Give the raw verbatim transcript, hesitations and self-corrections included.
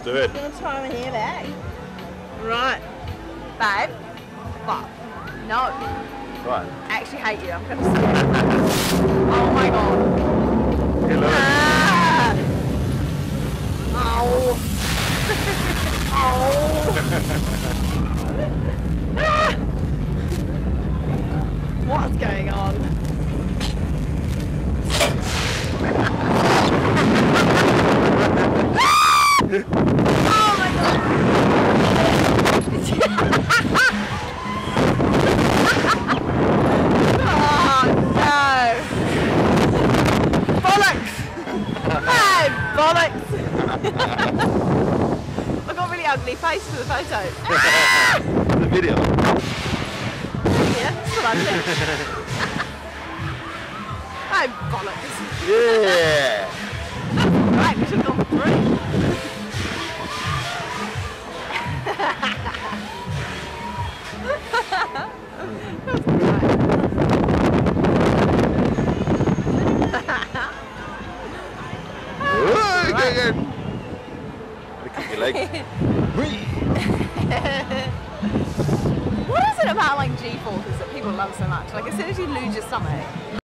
do it. I'm going to tie my hair back. Right. Babe. Fuck. No. Right. I actually hate you. I'm going to say it. Oh my god. Hello. Ah. Ow. Ow. Ah. What's going on? Oh my god! Oh no! Bollocks! Hey, bollocks! I've got a really ugly face for the photo. The video. Yeah, that's what I did. Oh, bollocks! Yeah! Right, we should have gone for three. Oh, okay, good. Look at your leg. What is it about like G-forces that people love so much? Like as soon as you lose your stomach,